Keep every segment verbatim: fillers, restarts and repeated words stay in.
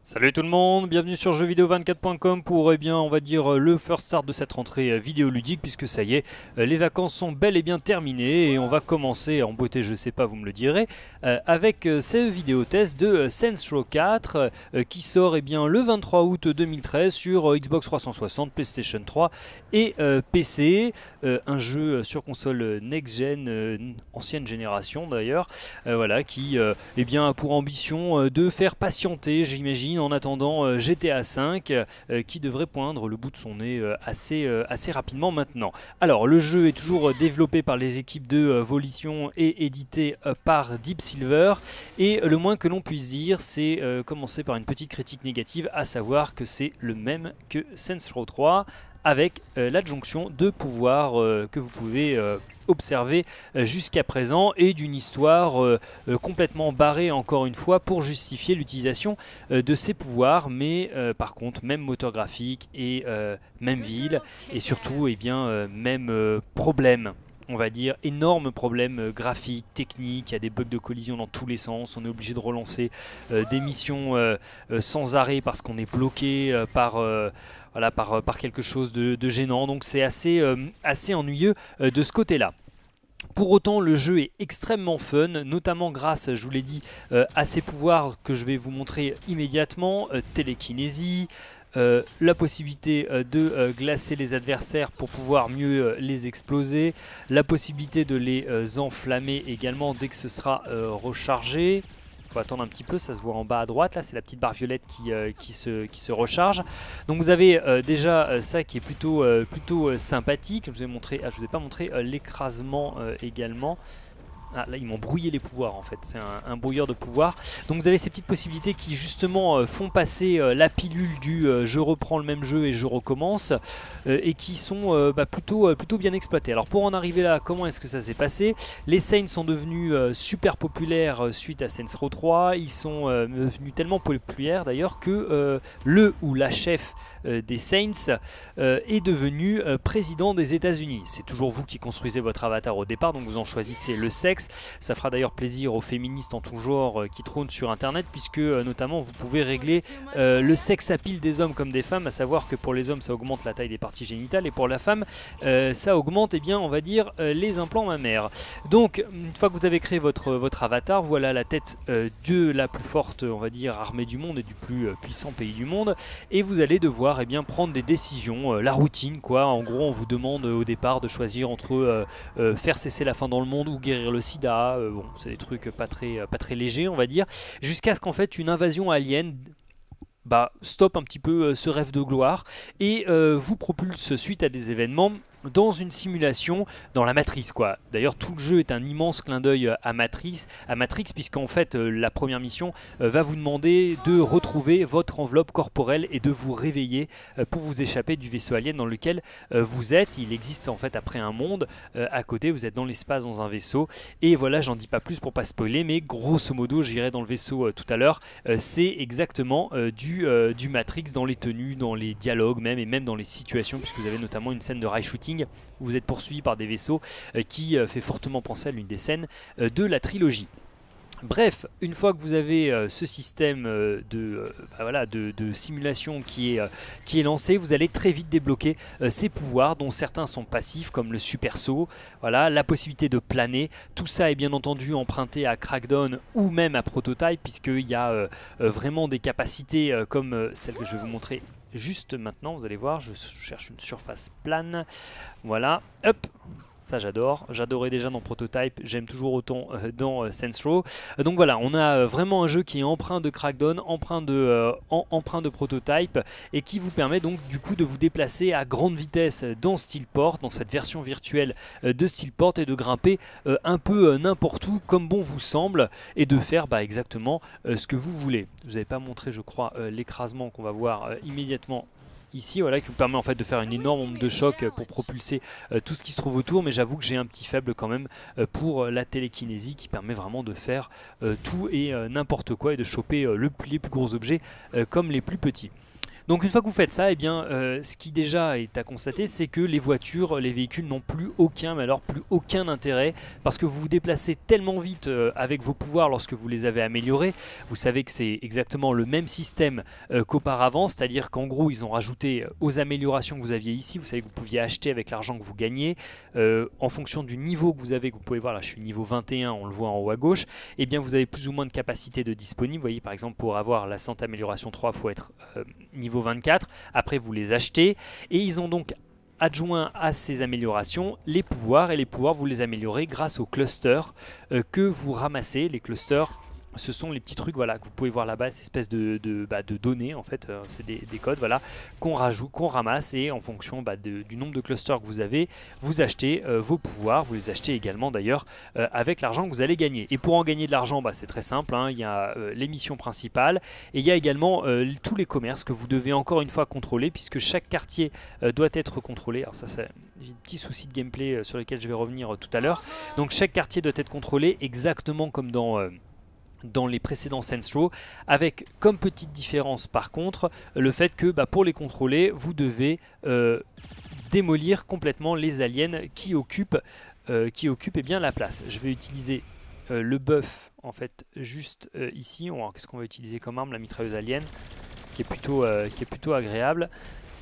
Salut tout le monde, bienvenue sur jeux vidéo vingt-quatre point com pour, eh bien, on va dire, le first start de cette rentrée vidéoludique, puisque ça y est, les vacances sont bel et bien terminées et on va commencer en beauté, je sais pas, vous me le direz, euh, avec ce vidéo test de Saints Row quatre euh, qui sort, eh bien, le vingt-trois août deux mille treize sur Xbox trois cent soixante, PlayStation trois et euh, P C, euh, un jeu sur console next-gen, euh, ancienne génération d'ailleurs, euh, voilà, qui euh, eh bien, a pour ambition euh, de faire patienter, j'imagine, en attendant euh, G T A cinq euh, qui devrait poindre le bout de son nez euh, assez, euh, assez rapidement maintenant. Alors le jeu est toujours développé par les équipes de euh, Volition et édité euh, par Deep Silver, et le moins que l'on puisse dire c'est euh, commencer par une petite critique négative, à savoir que c'est le même que Saints Row trois, avec euh, l'adjonction de pouvoirs euh, que vous pouvez euh, observer euh, jusqu'à présent, et d'une histoire euh, euh, complètement barrée encore une fois pour justifier l'utilisation euh, de ces pouvoirs, mais euh, par contre même moteur graphique et euh, même ville, et surtout eh bien, euh, même euh, problème. On va dire énorme problème euh, graphique, technique, il y a des bugs de collision dans tous les sens, on est obligé de relancer euh, des missions euh, euh, sans arrêt parce qu'on est bloqué euh, par... Euh, Voilà, par, par quelque chose de, de gênant, donc c'est assez, euh, assez ennuyeux euh, de ce côté-là. Pour autant, le jeu est extrêmement fun, notamment grâce, je vous l'ai dit, euh, à ces pouvoirs que je vais vous montrer immédiatement, euh, télékinésie, euh, la possibilité euh, de euh, glacer les adversaires pour pouvoir mieux euh, les exploser, la possibilité de les euh, enflammer également dès que ce sera euh, rechargé. Il faut attendre un petit peu, ça se voit en bas à droite, là c'est la petite barre violette qui, euh, qui, se, qui se recharge. Donc vous avez euh, déjà euh, ça qui est plutôt, euh, plutôt euh, sympathique. Je vous ai montré, ah, je vous ai pas montré euh, l'écrasement euh, également. Ah, là ils m'ont brouillé les pouvoirs en fait, c'est un, un brouilleur de pouvoirs. Donc vous avez ces petites possibilités qui justement euh, font passer euh, la pilule du euh, je reprends le même jeu et je recommence, euh, et qui sont euh, bah, plutôt, euh, plutôt bien exploitées. Alors pour en arriver là, comment est-ce que ça s'est passé? Les Saints sont devenus euh, super populaires euh, suite à Saints Row trois, ils sont euh, devenus tellement populaires d'ailleurs que euh, le ou la chef Euh, des Saints euh, est devenu euh, président des États-Unis. C'est toujours vous qui construisez votre avatar au départ, donc vous en choisissez le sexe. Ça fera d'ailleurs plaisir aux féministes en tout genre euh, qui trônent sur internet, puisque euh, notamment vous pouvez régler euh, le sex appeal des hommes comme des femmes, à savoir que pour les hommes ça augmente la taille des parties génitales, et pour la femme euh, ça augmente, eh bien, on va dire, euh, les implants mammaires. Donc une fois que vous avez créé votre, votre avatar, voilà la tête euh, de la plus forte, on va dire, armée du monde et du plus euh, puissant pays du monde, et vous allez devoir eh bien, prendre des décisions, euh, la routine quoi. En gros on vous demande euh, au départ de choisir entre euh, euh, faire cesser la faim dans le monde ou guérir le sida, euh, bon c'est des trucs pas très, euh, pas très légers on va dire, jusqu'à ce qu'en fait une invasion alien bah, stoppe un petit peu euh, ce rêve de gloire et euh, vous propulse suite à des événements dans une simulation dans la Matrice quoi. D'ailleurs tout le jeu est un immense clin d'œil à Matrix, à Matrix puisqu'en fait euh, la première mission euh, va vous demander de retrouver votre enveloppe corporelle et de vous réveiller euh, pour vous échapper du vaisseau alien dans lequel euh, vous êtes. Il existe en fait après un monde euh, à côté, vous êtes dans l'espace dans un vaisseau, et voilà, j'en dis pas plus pour pas spoiler, mais grosso modo j'irai dans le vaisseau euh, tout à l'heure, euh, c'est exactement euh, du, euh, du Matrix dans les tenues, dans les dialogues même, et même dans les situations, puisque vous avez notamment une scène de rail shooting où vous êtes poursuivi par des vaisseaux euh, qui euh, fait fortement penser à l'une des scènes euh, de la trilogie. Bref, une fois que vous avez euh, ce système euh, de, euh, bah voilà, de, de simulation qui est, euh, qui est lancé, vous allez très vite débloquer euh, ces pouvoirs dont certains sont passifs comme le super saut, voilà, la possibilité de planer. Tout ça est bien entendu emprunté à Crackdown ou même à Prototype, puisqu'il y a euh, euh, vraiment des capacités euh, comme euh, celle que je vais vous montrer juste maintenant. Vous allez voir, je cherche une surface plane, voilà, hop. Ça j'adore, j'adorais déjà dans Prototype, j'aime toujours autant euh, dans euh, Saints Row. Euh, donc voilà, on a euh, vraiment un jeu qui est empreint de Crackdown, empreint de, euh, en, empreint de Prototype, et qui vous permet donc du coup de vous déplacer à grande vitesse dans Steelport, dans cette version virtuelle euh, de Steelport, et de grimper euh, un peu euh, n'importe où comme bon vous semble, et de faire bah, exactement euh, ce que vous voulez. Je vous avais pas montré je crois euh, l'écrasement qu'on va voir euh, immédiatement ici, voilà, qui vous permet en fait de faire une énorme onde de choc pour propulser euh, tout ce qui se trouve autour, mais j'avoue que j'ai un petit faible quand même euh, pour la télékinésie qui permet vraiment de faire euh, tout et euh, n'importe quoi, et de choper euh, le, les plus gros objets euh, comme les plus petits. Donc une fois que vous faites ça, eh bien, euh, ce qui déjà est à constater, c'est que les voitures, les véhicules n'ont plus aucun, mais alors plus aucun intérêt, parce que vous vous déplacez tellement vite euh, avec vos pouvoirs lorsque vous les avez améliorés. Vous savez que c'est exactement le même système euh, qu'auparavant, c'est-à-dire qu'en gros ils ont rajouté aux améliorations que vous aviez ici, vous savez que vous pouviez acheter avec l'argent que vous gagnez, euh, en fonction du niveau que vous avez, que vous pouvez voir là je suis niveau vingt et un, on le voit en haut à gauche, et eh bien vous avez plus ou moins de capacité de disponible. Vous voyez par exemple pour avoir la santé amélioration trois, il faut être euh, niveau vingt-quatre, après vous les achetez, et ils ont donc adjoint à ces améliorations les pouvoirs, et les pouvoirs vous les améliorez grâce aux clusters euh, que vous ramassez. Les clusters, ce sont les petits trucs voilà, que vous pouvez voir là-bas, ces espèces de, de, bah, de données en fait, euh, c'est des, des codes voilà, qu'on rajoute, qu'on ramasse, et en fonction bah, de, du nombre de clusters que vous avez, vous achetez euh, vos pouvoirs, vous les achetez également d'ailleurs euh, avec l'argent que vous allez gagner. Et pour en gagner de l'argent, bah, c'est très simple, hein, il y a euh, les missions principales, et il y a également euh, tous les commerces que vous devez encore une fois contrôler, puisque chaque quartier euh, doit être contrôlé. Alors ça c'est un petit souci de gameplay euh, sur lesquels je vais revenir euh, tout à l'heure. Donc chaque quartier doit être contrôlé exactement comme dans... Euh, dans les précédents Saints Row, avec comme petite différence par contre le fait que bah, pour les contrôler vous devez euh, démolir complètement les aliens qui occupent, euh, qui occupent eh bien, la place. Je vais utiliser euh, le buff en fait juste euh, ici. Qu'est-ce qu'on va utiliser comme arme? La mitrailleuse alien qui est plutôt, euh, qui est plutôt agréable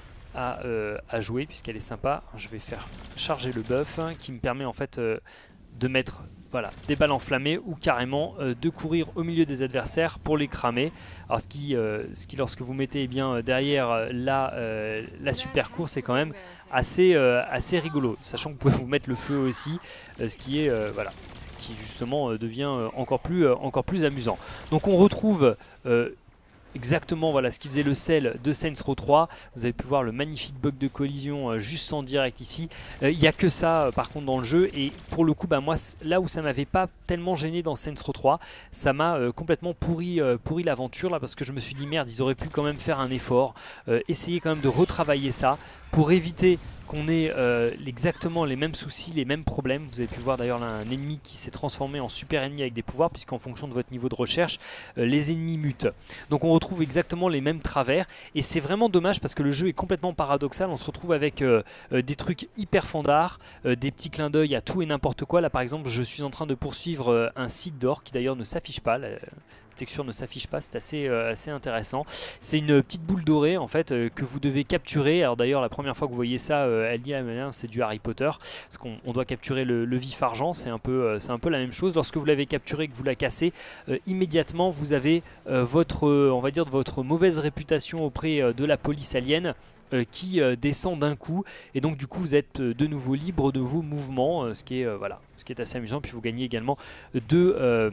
à, euh, à jouer puisqu'elle est sympa. Je vais faire charger le buff hein, qui me permet en fait euh, de mettre voilà, des balles enflammées ou carrément euh, de courir au milieu des adversaires pour les cramer. Alors ce qui, euh, ce qui lorsque vous mettez eh bien, derrière euh, la, euh, la super course, c'est quand même assez, euh, assez rigolo. Sachant que vous pouvez vous mettre le feu aussi, euh, ce qui est euh, voilà, qui justement euh, devient euh, encore, plus, euh, encore plus amusant. Donc on retrouve euh, exactement voilà, ce qui faisait le sel de Saints Row trois. Vous avez pu voir le magnifique bug de collision euh, juste en direct ici. Il euh, n'y a que ça euh, par contre dans le jeu, et pour le coup bah, moi là où ça m'avait pas tellement gêné dans Saints Row trois, ça m'a euh, complètement pourri, euh, pourri l'aventure là, parce que je me suis dit merde, ils auraient pu quand même faire un effort, euh, essayer quand même de retravailler ça pour éviter qu'on ait euh, exactement les mêmes soucis, les mêmes problèmes. Vous avez pu voir d'ailleurs là un ennemi qui s'est transformé en super ennemi avec des pouvoirs, puisqu'en fonction de votre niveau de recherche, euh, les ennemis mutent. Donc on retrouve exactement les mêmes travers, et c'est vraiment dommage parce que le jeu est complètement paradoxal. On se retrouve avec euh, euh, des trucs hyper fandards, euh, des petits clins d'œil à tout et n'importe quoi. Là par exemple je suis en train de poursuivre euh, un site d'or qui d'ailleurs ne s'affiche pas. Là, texture ne s'affiche pas, c'est assez, euh, assez intéressant. C'est une petite boule dorée en fait euh, que vous devez capturer. Alors d'ailleurs la première fois que vous voyez ça, euh, elle dit ah, mais c'est du Harry Potter, parce qu'on on doit capturer le, le vif argent. C'est un, euh, un peu la même chose. Lorsque vous l'avez capturé, que vous la cassez, euh, immédiatement vous avez euh, votre, euh, on va dire, votre mauvaise réputation auprès euh, de la police alien Euh, qui euh, descend d'un coup, et donc du coup vous êtes euh, de nouveau libre de vos mouvements, euh, ce, qui est, euh, voilà, ce qui est assez amusant. Puis vous gagnez également de... Euh,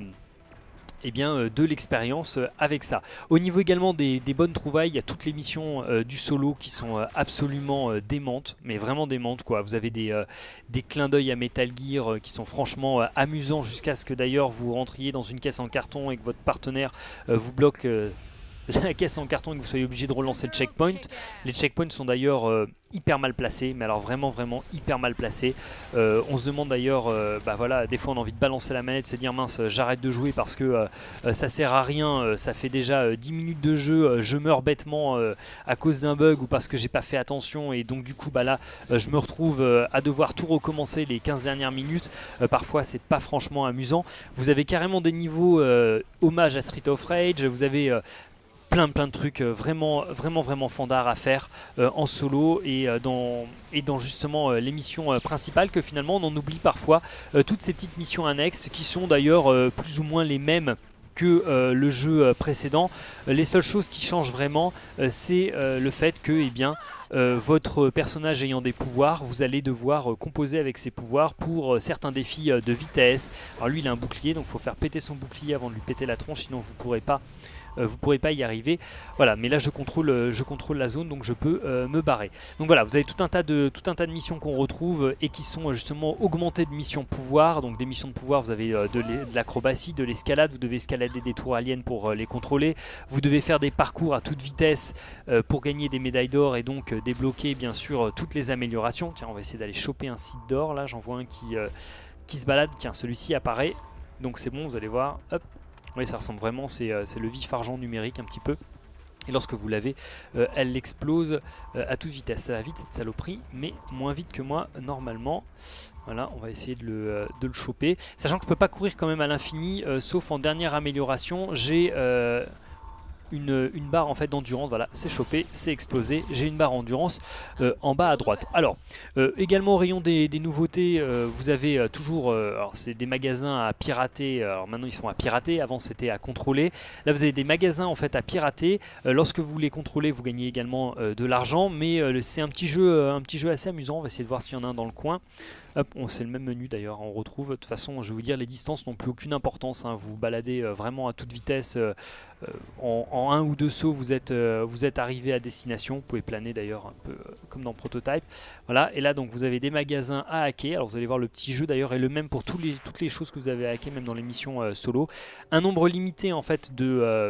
Eh bien, euh, de l'expérience euh, avec ça. Au niveau également des, des bonnes trouvailles, il y a toutes les missions euh, du solo qui sont euh, absolument euh, démentes, mais vraiment démentes quoi. Vous avez des, euh, des clins d'œil à Metal Gear euh, qui sont franchement euh, amusants, jusqu'à ce que d'ailleurs vous rentriez dans une caisse en carton et que votre partenaire euh, vous bloque euh, la caisse en carton et que vous soyez obligé de relancer le checkpoint. Les checkpoints sont d'ailleurs euh, hyper mal placés, mais alors vraiment vraiment hyper mal placés. Euh, on se demande d'ailleurs, euh, bah voilà, des fois on a envie de balancer la manette, se dire mince, j'arrête de jouer parce que euh, ça sert à rien, euh, ça fait déjà euh, dix minutes de jeu, euh, je meurs bêtement euh, à cause d'un bug ou parce que j'ai pas fait attention, et donc du coup bah là euh, je me retrouve euh, à devoir tout recommencer les quinze dernières minutes. Euh, parfois c'est pas franchement amusant. Vous avez carrément des niveaux euh, hommage à Street of Rage, vous avez euh, plein plein de trucs euh, vraiment vraiment vraiment fandards à faire euh, en solo, et, euh, dans, et dans justement euh, les missions euh, principales, que finalement on en oublie parfois euh, toutes ces petites missions annexes qui sont d'ailleurs euh, plus ou moins les mêmes que euh, le jeu euh, précédent. Euh, les seules choses qui changent vraiment euh, c'est euh, le fait que eh bien, euh, votre personnage ayant des pouvoirs, vous allez devoir euh, composer avec ses pouvoirs pour euh, certains défis euh, de vitesse. Alors lui il a un bouclier, donc il faut faire péter son bouclier avant de lui péter la tronche, sinon vous ne pourrez pas Euh, vous pourrez pas y arriver. Voilà, mais là je contrôle, euh, je contrôle la zone, donc je peux euh, me barrer. Donc voilà, vous avez tout un tas de, tout un tas de missions qu'on retrouve euh, et qui sont euh, justement augmentées de missions pouvoir. Donc des missions de pouvoir, vous avez euh, de l'acrobatie, de l'escalade, vous devez escalader des tours aliens pour euh, les contrôler. Vous devez faire des parcours à toute vitesse euh, pour gagner des médailles d'or et donc euh, débloquer bien sûr euh, toutes les améliorations. Tiens, on va essayer d'aller choper un site d'or. Là j'en vois un qui, euh, qui se balade. Tiens, celui-ci apparaît. Donc c'est bon, vous allez voir. Hop. Oui, ça ressemble vraiment, c'est euh, le vif argent numérique un petit peu. Et lorsque vous l'avez, euh, elle l'explose euh, à toute vitesse. Ça va vite cette saloperie, mais moins vite que moi normalement. Voilà, on va essayer de le, euh, de le choper. Sachant que je ne peux pas courir quand même à l'infini, euh, sauf en dernière amélioration. J'ai euh, une, une barre en fait d'endurance. Voilà, c'est chopé, c'est explosé. J'ai une barre endurance euh, en bas à droite. Alors, euh, également au rayon des, des nouveautés, euh, vous avez euh, toujours, euh, alors c'est des magasins à pirater. Alors maintenant ils sont à pirater, avant c'était à contrôler. Là vous avez des magasins en fait à pirater. Euh, lorsque vous les contrôlez, vous gagnez également euh, de l'argent, mais euh, c'est un petit jeu, euh, un petit jeu assez amusant. On va essayer de voir s'il y en a un dans le coin. Hop, c'est le même menu d'ailleurs, on retrouve. De toute façon, je vais vous dire, les distances n'ont plus aucune importance. Hein. Vous vous baladez euh, vraiment à toute vitesse. Euh, euh, en, en un ou deux sauts, vous êtes, euh, vous êtes arrivé à destination. Vous pouvez planer d'ailleurs un peu euh, comme dans Prototype. Voilà, et là donc vous avez des magasins à hacker. Alors vous allez voir, le petit jeu d'ailleurs est le même pour tous les, toutes les choses que vous avez à hacker, même dans les missions euh, solo. Un nombre limité en fait de... Euh,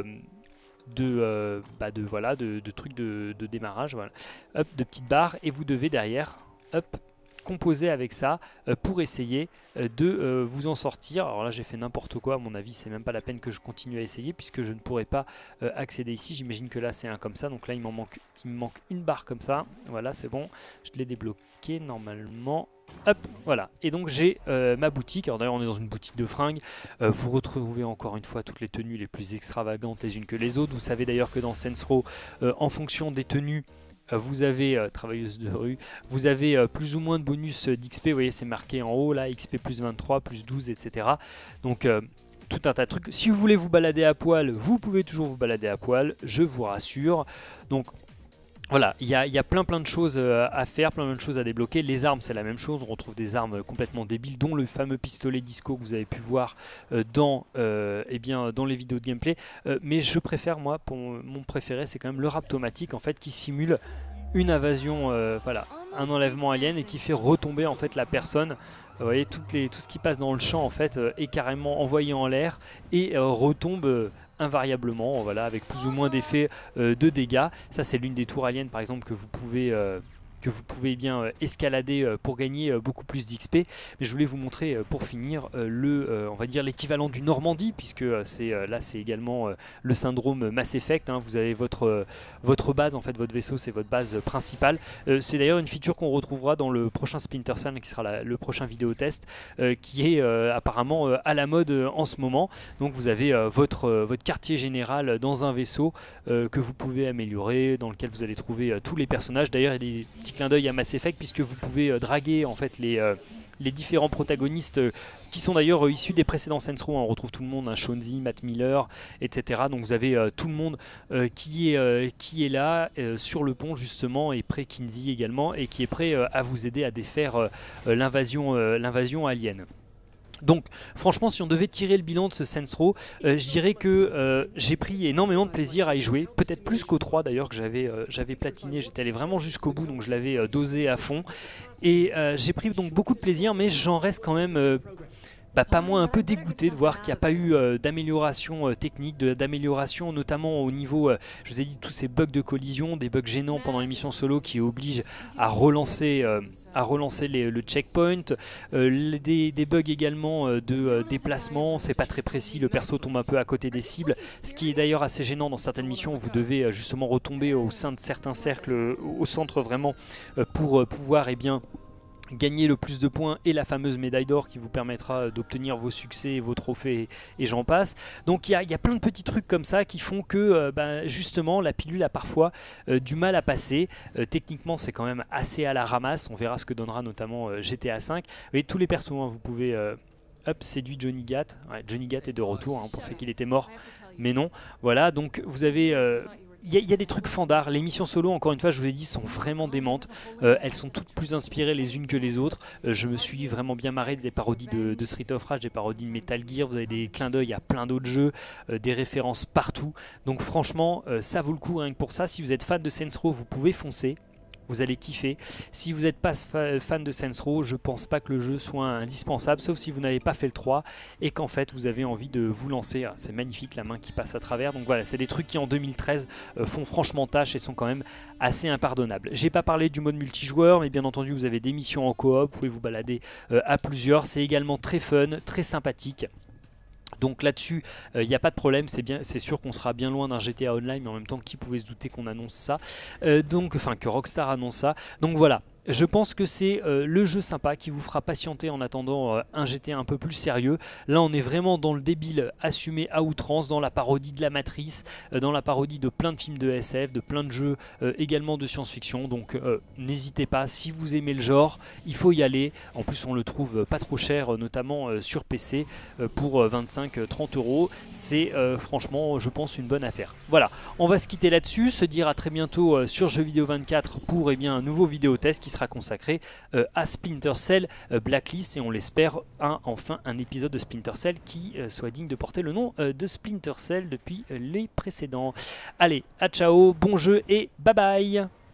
de, euh, bah de, voilà, de, de trucs de, de démarrage, voilà. Hop, de petites barres, et vous devez derrière, hop, composer avec ça euh, pour essayer euh, de euh, vous en sortir. Alors là j'ai fait n'importe quoi, à mon avis c'est même pas la peine que je continue à essayer puisque je ne pourrai pas euh, accéder ici. J'imagine que là c'est un comme ça, donc là il m'en manque, il me manque une barre comme ça. Voilà, c'est bon, je l'ai débloqué normalement. Hop, voilà, et donc j'ai euh, ma boutique. Alors d'ailleurs on est dans une boutique de fringues. euh, Vous retrouvez encore une fois toutes les tenues les plus extravagantes les unes que les autres. Vous savez d'ailleurs que dans Saints Row, euh, en fonction des tenues, vous avez euh, travailleuse de rue, vous avez euh, plus ou moins de bonus euh, d'X P, vous voyez c'est marqué en haut là, X P plus vingt-trois, plus douze, et cetera. Donc euh, tout un tas de trucs. Si vous voulez vous balader à poil, vous pouvez toujours vous balader à poil, je vous rassure. Donc voilà, il y, y a plein plein de choses euh, à faire, plein plein de choses à débloquer. Les armes c'est la même chose, on retrouve des armes complètement débiles, dont le fameux pistolet disco que vous avez pu voir euh, dans, euh, eh bien, dans les vidéos de gameplay. Euh, mais je préfère, moi, pour mon préféré, c'est quand même le Raptomatique en fait qui simule une invasion, euh, voilà, un enlèvement alien et qui fait retomber en fait la personne. Vous voyez, toutes les, tout ce qui passe dans le champ en fait euh, est carrément envoyé en l'air et euh, retombe euh, invariablement, voilà, avec plus ou moins d'effets euh, de dégâts. Ça c'est l'une des tours aliens par exemple que vous pouvez euh, que vous pouvez eh bien euh, escalader euh, pour gagner euh, beaucoup plus d'X P. Mais je voulais vous montrer euh, pour finir euh, le, euh, on va dire l'équivalent du Normandie, puisque euh, c'est euh, là c'est également euh, le syndrome Mass Effect. Hein. Vous avez votre euh, votre base en fait, votre vaisseau c'est votre base principale. Euh, c'est d'ailleurs une feature qu'on retrouvera dans le prochain Splinter Cell qui sera la, le prochain vidéo test, euh, qui est euh, apparemment euh, à la mode euh, en ce moment. Donc vous avez euh, votre euh, votre quartier général dans un vaisseau euh, que vous pouvez améliorer, dans lequel vous allez trouver euh, tous les personnages. D'ailleurs il y a des petits clin d'œil à Mass Effect puisque vous pouvez euh, draguer en fait les, euh, les différents protagonistes euh, qui sont d'ailleurs euh, issus des précédents Saints Row. Hein. On retrouve tout le monde, hein, Shaunzi, Matt Miller, et cetera. Donc vous avez euh, tout le monde euh, qui, est, euh, qui est là euh, sur le pont justement, et près Kinsey également, et qui est prêt euh, à vous aider à défaire euh, euh, l'invasion euh, l'invasion alien. Donc franchement si on devait tirer le bilan de ce Saints Row, euh, je dirais que euh, j'ai pris énormément de plaisir à y jouer, peut-être plus qu'au trois d'ailleurs que j'avais euh, j'avais platiné, j'étais allé vraiment jusqu'au bout donc je l'avais euh, dosé à fond et euh, j'ai pris donc beaucoup de plaisir, mais j'en reste quand même euh, bah, pas moins un peu dégoûté de voir qu'il n'y a pas eu euh, d'amélioration euh, technique, d'amélioration notamment au niveau, euh, je vous ai dit, tous ces bugs de collision, des bugs gênants pendant les missions solo qui obligent à relancer, euh, à relancer les, le checkpoint, euh, les, des, des bugs également euh, de euh, déplacement, c'est pas très précis, le perso tombe un peu à côté des cibles, ce qui est d'ailleurs assez gênant dans certaines missions, vous devez euh, justement retomber au sein de certains cercles, euh, au centre vraiment, euh, pour euh, pouvoir, eh bien, gagner le plus de points et la fameuse médaille d'or qui vous permettra d'obtenir vos succès, vos trophées et, et j'en passe. Donc il y, y a plein de petits trucs comme ça qui font que euh, bah, justement la pilule a parfois euh, du mal à passer. Euh, techniquement c'est quand même assez à la ramasse, on verra ce que donnera notamment euh, G T A cinq. Vous voyez, tous les persos, hein, vous pouvez... Euh, Hop, séduit Johnny Gat. Ouais, Johnny Gat est de retour, hein, on pensait qu'il était mort, mais non. Voilà, donc vous avez... Euh, Il y, y a des trucs fandards, les missions solo, encore une fois, je vous l'ai dit, sont vraiment démentes. Euh, elles sont toutes plus inspirées les unes que les autres. Euh, je me suis vraiment bien marré des parodies de, de Street of Rage, des parodies de Metal Gear. Vous avez des clins d'œil à plein d'autres jeux, euh, des références partout. Donc franchement, euh, ça vaut le coup rien que pour ça. Si vous êtes fan de Saints Row, vous pouvez foncer. Vous allez kiffer. Si vous n'êtes pas fan de Saints Row, je pense pas que le jeu soit indispensable, sauf si vous n'avez pas fait le trois et qu'en fait vous avez envie de vous lancer. Ah, c'est magnifique la main qui passe à travers. Donc voilà, c'est des trucs qui en deux mille treize euh, font franchement tâche et sont quand même assez impardonnables. J'ai pas parlé du mode multijoueur, mais bien entendu vous avez des missions en coop, vous pouvez vous balader euh, à plusieurs. C'est également très fun, très sympathique. Donc là-dessus, il euh, n'y a pas de problème, c'est bien, c'est sûr qu'on sera bien loin d'un G T A Online, mais en même temps, qui pouvait se douter qu'on annonce ça, euh, donc, enfin que Rockstar annonce ça. Donc voilà. Je pense que c'est euh, le jeu sympa qui vous fera patienter en attendant euh, un G T A un peu plus sérieux. Là on est vraiment dans le débile assumé à outrance, dans la parodie de la Matrice, euh, dans la parodie de plein de films de S F, de plein de jeux euh, également de science-fiction. Donc euh, n'hésitez pas, si vous aimez le genre, il faut y aller. En plus on le trouve euh, pas trop cher, euh, notamment euh, sur P C, euh, pour euh, vingt-cinq à trente euros. C'est euh, franchement je pense une bonne affaire. Voilà, on va se quitter là-dessus, se dire à très bientôt euh, sur Jeux Vidéo vingt-quatre pour eh bien, un nouveau vidéo test qui sera consacré euh, à Splinter Cell euh, Blacklist, et on l'espère un, enfin un épisode de Splinter Cell qui euh, soit digne de porter le nom euh, de Splinter Cell depuis euh, les précédents. Allez, à ciao, bon jeu et bye bye.